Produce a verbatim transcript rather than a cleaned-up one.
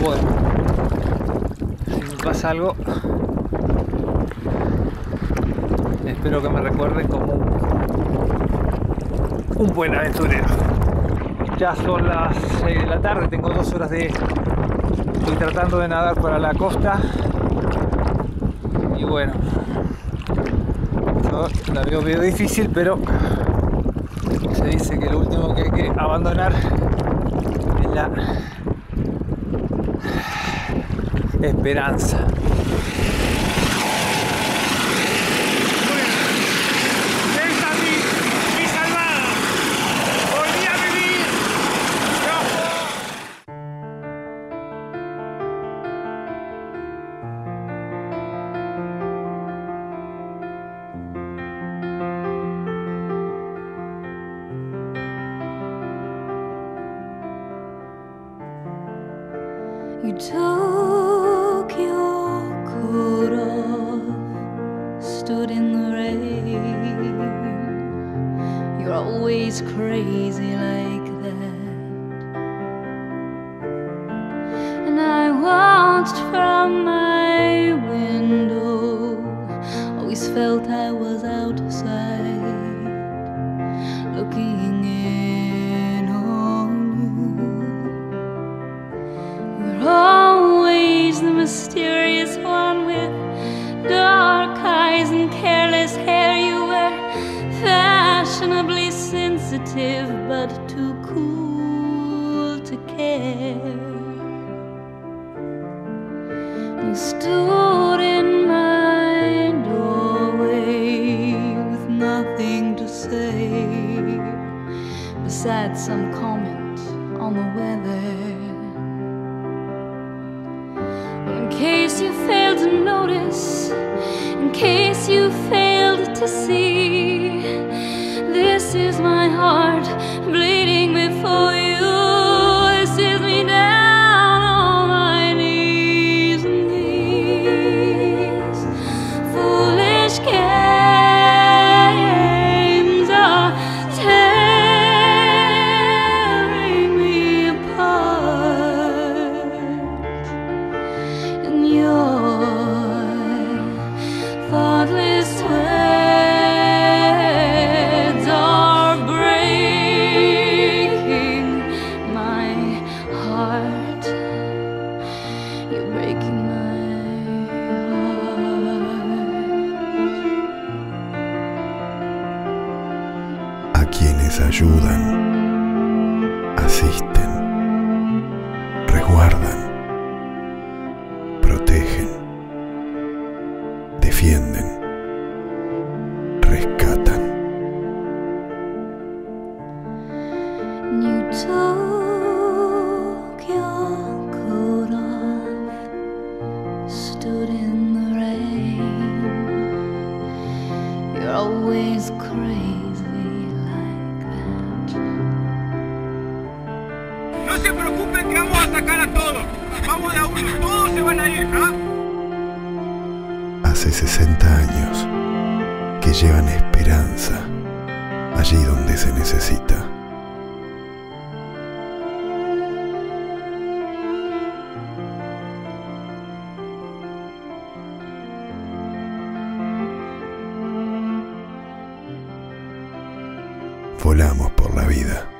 bueno, si me pasa algo, espero que me recuerden como un, un buen aventurero. Ya son las seis de la tarde, tengo dos horas de... Estoy tratando de nadar para la costa. Y bueno, yo la veo medio difícil, pero se dice que lo último que hay que abandonar es la esperanza. You took your coat off, stood in the rain. You're always crazy like that. And I watched from my window, always felt I was outside, looking in on you. You're always the mysterious one with dark eyes and careless hair. You were fashionably sensitive but too cool to care. You stood in my doorway with nothing to say besides some comment on the weather. In case you failed to notice, in case you failed to see, this is my heart bleeding before you. This is me down on my knees, and these foolish games are tearing me apart. And your thoughtless words are breaking my heart. You're breaking my heart. A quienes ayudan, asisten, resguardan, protegen, defienden, rescatan. You took your coat off, stood in the rain. You're always crazy like that. No se preocupen que vamos a sacar a todos. Vamos de a uno, todos se van a ir, ¿ah? Hace sesenta años que llevan esperanza allí donde se necesita. Volamos por la vida.